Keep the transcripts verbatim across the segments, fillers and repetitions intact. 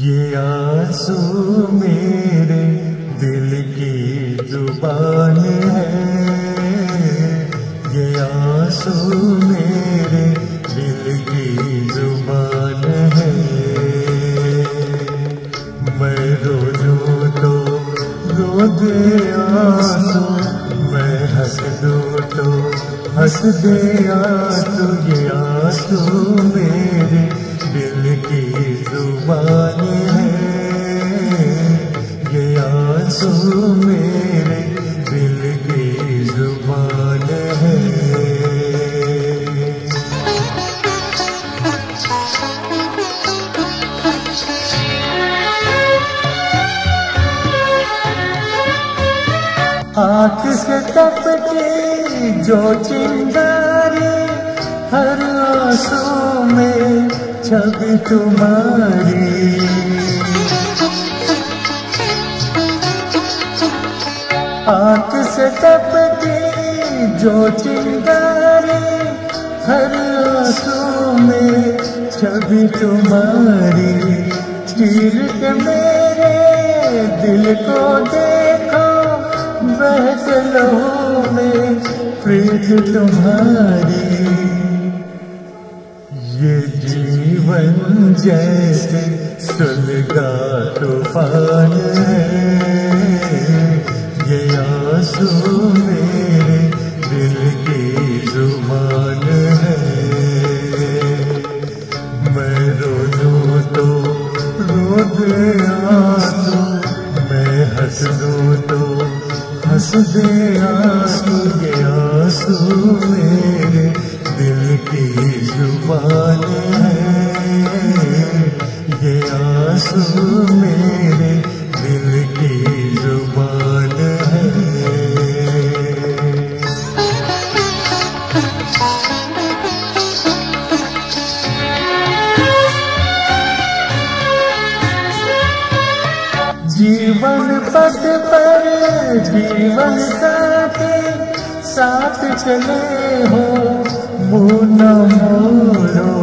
ये आंसू मेरे दिल की जुबान है, ये आंसू मेरे दिल की जुबान है। मैं रो दूं तो रो दे आंसू, मैं हंस दूं तो हंस दे आंसू। ये आंसू मेरे दिल की जुबान है, ये आंसू मेरे दिल की जुबान है। आँख से टपके जो चिंगारी, हर आंसू में छवि तुम्हारी। आँख से टपके जो चिंगारी, हर आंसू में छवि तुम्हारी। चीर के मेरे दिल को देखो, बहते लहू में प्रीत तुम्हारी। ये जीवन जैसे सुलगा तूफान है, ये आंसू मेरे दिल की जुबान है। मैं रो दूं तो रो दे आंसू, मैं हंस दूं तो हंस दे आंसू। ये आंसू मेरे दिल की जुबान है, ये आंसू मेरे दिल की जुबान है। जीवन पथ पर जीवन साथी साथ चले हो, मुँह न मोड़ो।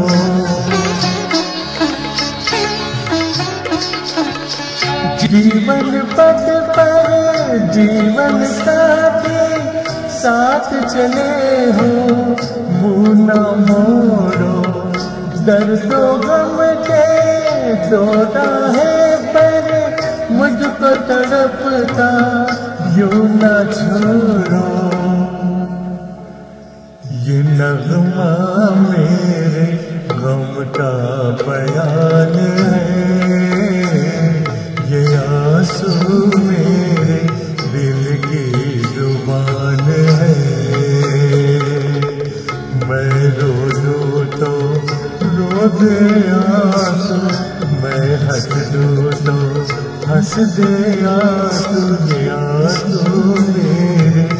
जीवन पथ पर जीवन साथी साथ चले हो, मुँह न मोड़ो। दर्दो गम के दो राहें पर मुझको तड़पता यूं न छोड़ो। ये नगमा मेरे गम का बयान है, ये आंसू मेरे दिल की जुबान है। मैं रो दूं तो रो दे आंसू, मैं हंस दूं तो हंस दे आंसू। ये आंसू मेरे